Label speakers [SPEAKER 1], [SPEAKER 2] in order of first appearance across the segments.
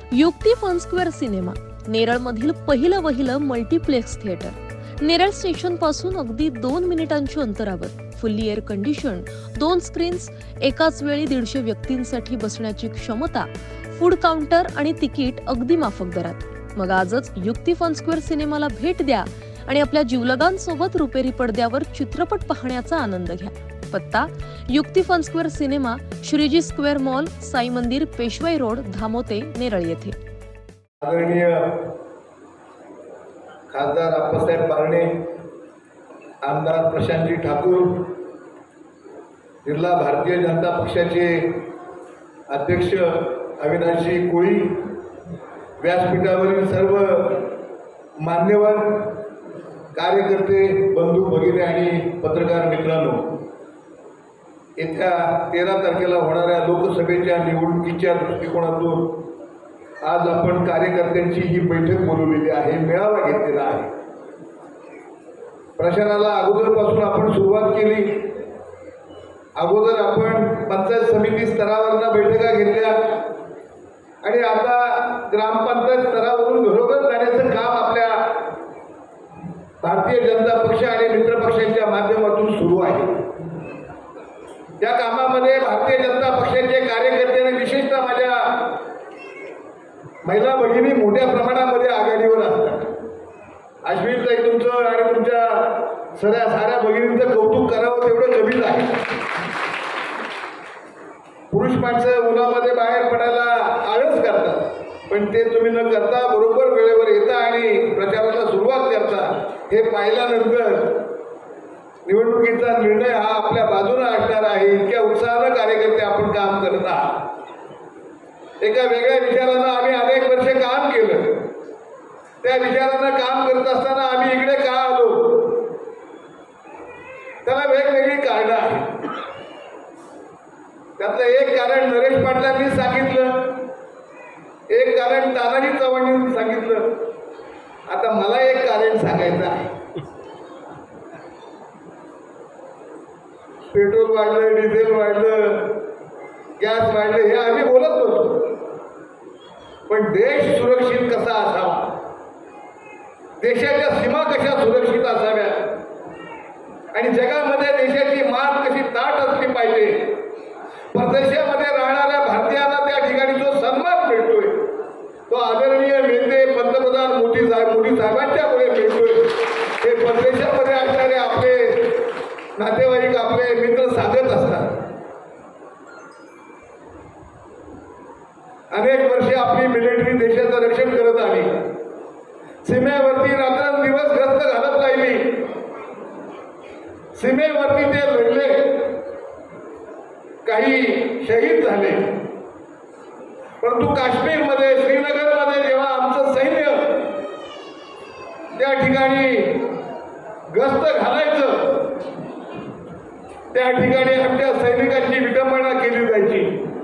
[SPEAKER 1] युक्ती Funsquare cinema नेरळमधील पहिलं multiplex theatre. Neral station पासून अगदी 2 मिनिटांच्या अंतरावर फुल्ली एअर कंडिशन, 2 स्क्रीन्स, एकाच वेळी 150 व्यक्तींसाठी बसण्याची क्षमता, फूड काउंटर आणि तिकीट अगदी माफक दरात। मग आजच युक्ती फनस्क्वेअर सिनेमाला भेट द्या आणि आपल्या जीवलगांसोबत रुपेरी पडद्यावर चित्रपट पाहण्याचा आनंद घ्या। पत्ता युक्ती Funsquare cinema, Shreeji square mall, Sai मंदिर, पेशवाई रोड, धामोते, नेरळ येथे।
[SPEAKER 2] आदरणीय खासदार अप्पासाहेब बारणे, आमदार प्रशांतजी ठाकूर, जिल्हा भारतीय जनता पक्षाचे अध्यक्ष अविनाशजी कोळी, व्यासपीठावरील सर्व मान्यवर कार्यकर्ते, बंधू भगिनी आणि पत्रकार मित्रांनो, येत्या 13 तारखेला होणाऱ्या लोकसभेच्या निवडणुकीच्या दृष्टिकोनातून आज आपण कार्यकर्त्यांची ही बैठक बोलवलेली आहे, मेळावा घेतलेला आहे। प्रचाराला अगोदरपासून आपण सुरुवात केली। अगोदर आपण पंचायत समिती स्तरावरच्या बैठका घेतल्या आणि आता ग्रामपंचायत स्तरावरून घरोघर जाण्याचं काम आपल्या भारतीय जनता पक्ष आणि मित्र पक्षांच्या माध्यमातून सुरू आहे। या कामामध्ये भारतीय जनता पक्षाचे कार्यकर्त्यांनी, विशेषतः माझ्या महिला भगिनी मोठ्या प्रमाणामध्ये आघाडीवर असतात। अश्विनताई तुमचं आणि तुमच्या साऱ्या भगिनींचं कौतुक करावं तेवढं कमीच आहे। पुरुष माणसं उन्हामध्ये बाहेर पडायला आळस करतात, पण ते तुम्ही न करता बरोबर वेळेवर येता आणि प्रचाराला सुरुवात करता। हे पाहिल्यानंतर निवडणुकीचा निर्णय हा आपल्या बाजूने असणार आहे। इतक्या उत्साहानं कार्यकर्ते आपण काम करत आहात। एका वेगळ्या विचारानं आम्ही अनेक वर्षे काम केलं। त्या विचारानं काम करत असताना आम्ही इकडे का आलो, त्याला वेगवेगळी कारणं आहेत। त्यातलं एक कारण नरेश पाटलांनी सांगितलं, एक कारण तानाजी चव्हाणांनी सांगितलं, आता मला एक कारण सांगायचं आहे। पेट्रोल वाढलं, डिझेल वाढलं, गॅस वाढलं, हे आम्ही बोलत नव्हतो, पण देश सुरक्षित कसा असावा, देशाच्या सीमा कशा सुरक्षित असाव्यात आणि जगामध्ये देशाची मान कशी ताट असली पाहिजे, परदेशामध्ये राहणाऱ्या भारतीयांना त्या ठिकाणी जो सन्मान मिळतोय तो आदरणीय नेते पंतप्रधान मोदी साहेबांच्यामुळे मिळतोय। हे परदेशामध्ये असणारे आपले नातेवाईक, आपले मित्र सांगत असतात। अनेक वर्षे आपली मिलिटरी देशाचं रक्षण करत आली, सीमेवरती रात्रंदिवस गस्त घालत राहिली, सीमेवरती ते लढले, काही शहीद झाले। परंतु काश्मीरमध्ये, श्रीनगरमध्ये जेव्हा आमचं सैन्य त्या ठिकाणी गस्त घालायचं, त्या ठिकाणी आमच्या सैनिकांची विटंबना केली जायची।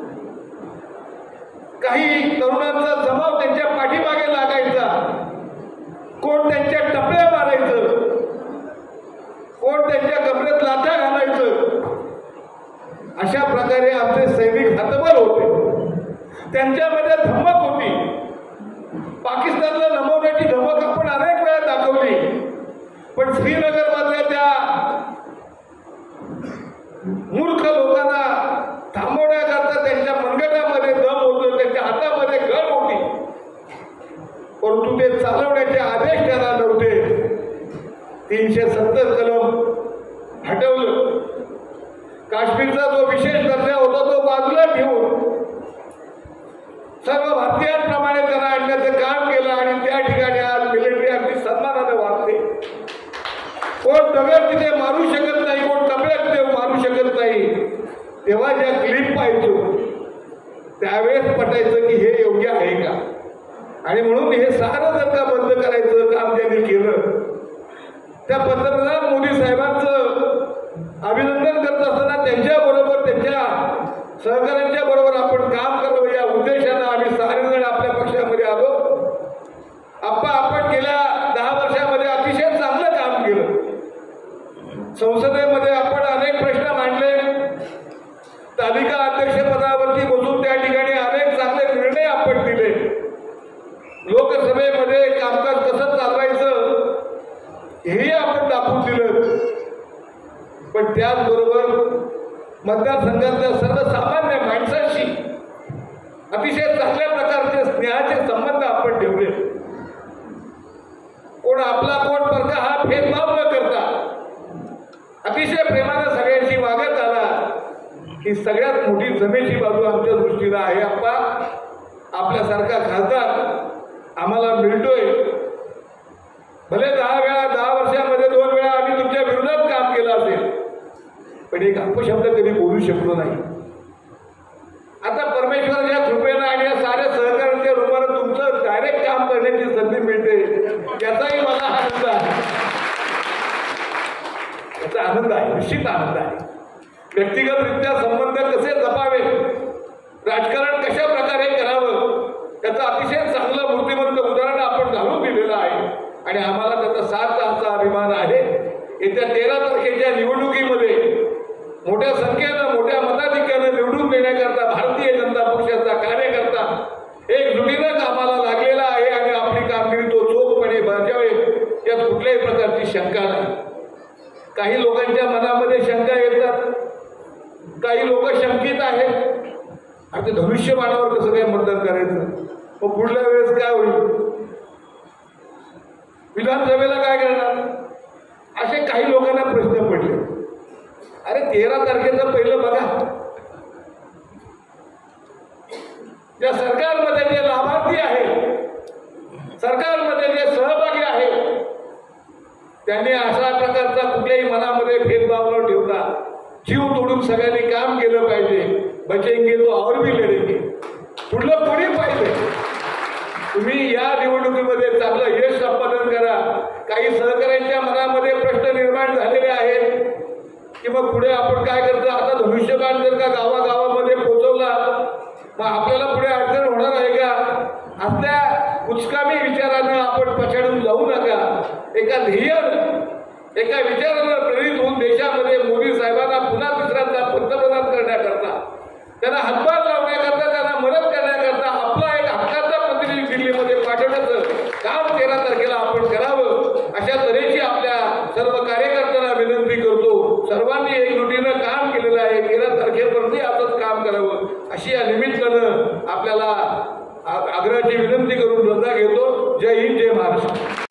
[SPEAKER 2] काही तरुणांचा जमाव त्यांच्या पाठीमागे लागायचा, कोण त्यांच्या टपल्या मारायचं, कोण त्यांच्या कमरेत लाथा घालायचं। अशा प्रकारे आमचे सैनिक हतबल होते, त्यांच्यामध्ये धमक होती। पाकिस्तानला नमवण्याची धमक आपण अनेक वेळा दाखवली, पण श्रीनगरमधल्या त्या मूर्ख लोकांना थांबवण्याकरता त्यांच्या मनगटामध्ये दम होतो, त्यांच्या हातामध्ये गळ होती, परंतु ते चालवण्याचे आदेश त्याला नव्हते। 370 कलम हटवलं, काश्मीरचा जो विशेष दर्जा होता तो बाजूला ठेवून सर्व भारतीयांप्रमाणे त्यांना आणण्याचं काम केलं आणि त्या ठिकाणी आज मिलिटरी अगदी सन्मानाने वागते। कोण दगड तिथे मारू शकत नाही, कोण टपल्यात तिथे मारू शकत नाही। तेव्हा ज्या क्लिप पाहिजे त्यावेळेस पटायचं की हे योग्य आहे का, आणि म्हणून हे सारं जर का बंद करायचं काम ज्यांनी केलं, त्या पंतप्रधान मोदी साहेबांचं अभिनंदन करत असताना त्यांच्याबरोबर, त्यांच्या सहकाऱ्यांच्या बरोबर आपण काम करावं या उद्देशानं आम्ही सारेजण आपल्या पक्षामध्ये आलो। आपण गेल्या 10 वर्षामध्ये अतिशय चांगलं काम केलं। संसदेमध्ये आपण अनेक प्रश्न मांडले, तालिका अध्यक्षपदावरती बसून त्या ठिकाणी अनेक चांगले निर्णय आपण दिले। मतदारसंघातल्या सर्वसामान्य माणसांशी अतिशय चांगल्या प्रकारचे स्नेहाचे संबंध आपण ठेवले. कोण आपला कोण परका हा भेदभाव न करता अतिशय प्रेमाने सगळ्यांशी वागत आला. ही सगळ्यात मोठी जमेची बाजू आमच्या दृष्टीला आहे. आपल्यासारखा खासदार आम्हाला मिळतोय. भले 10 वर्षामध्ये 2 वेळा आम्ही तुमच्या विरोधात काम केलं असेल, पण एक अपशब्द कधी बोलू शकलो नाही. आता परमेश्वराच्या कृपेनं आणि या साऱ्या सहकार्याच्या रूपानं तुमचं डायरेक्ट काम करण्याची संधी मिळते, याचाही मला आनंद आहे. याचा आनंद आहे, निश्चित आनंद आहे. व्यक्तिगतरित्या संबंध कसे जपावे, राजकारण कशा प्रकारे करावं, त्याचं अतिशय चांगलं मूर्तिमंत उदाहरण आपण घालून दिलेलं आहे आणि आम्हाला त्याचा साथ असा अभिमान आहे. येत्या 13 तारखेच्या निवडणुकीमध्ये मोठ्या संख्येनं मोठ्या मताधिक्यानं निवडून देण्याकरता भारतीय जनता पक्षाचा कार्यकर्ता एकजुटीनं कामाला लागलेला आहे आणि आपली कामगिरी तो चोखपणे बजावेल यात कुठल्याही प्रकारची शंका नाही. काही लोकांच्या मनामध्ये शंका येतात, काही लोक शंकित आहेत. आता धनुष्यबाणावर कसं काय मतदान करायचं, मग पुढल्या वेळेस काय होईल, विधानसभेला काय करणार, असे काही लोकांना प्रश्न पडले. अरे 13 तारखेचं पहिलं बघा, त्या सरकारमध्ये जे लाभार्थी आहेत, सरकारमध्ये जे सहभागी आहेत, त्यांनी अशा प्रकारचा कुठल्याही मनामध्ये भेदभाव न ठेवता जीव तोडून सगळ्यांनी काम केलं पाहिजे. बचेंगे तो और भी लढेंगे, पुढलं पुढे पाहिजे. तुम्ही या निवडणुकीमध्ये चांगलं यश संपादन करा. काही सहकाऱ्यांच्या मनामध्ये प्रश्न निर्माण झालेले आहेत की मग पुढे आपण काय करतो, आता धनुष्यबाण जर का गावागावामध्ये पोहोचवला मग आपल्याला पुढे अडचण होणार आहे का, असल्या कुचकामी विचारानं आपण पछाडून जाऊ नका. एका ध्येयानं, एका विचारानं प्रेरित होऊन देशामध्ये मोदी साहेबांना पुन्हा तिसऱ्यांदा पंतप्रधान करण्याकरता, त्यांना हातभार लावण्याकरता, त्यांना मदत करण्याकरता आपला एक हक्काचा प्रतिनिधी दिल्लीमध्ये पाठवण्याचं काम 13 तारखेला आपण करावं. अशा तऱ्हेची आपल्या सर्व कार्यकर्त्यांना विनंती करतो. सर्वांनी एकजुटीनं काम केलेलं आहे. 13 तारखेपर्यंत असंच काम करावं अशी या निमित्तानं आपल्याला आग्रहाची विनंती करून रजा घेतो. जय हिंद, जय महाराष्ट्र.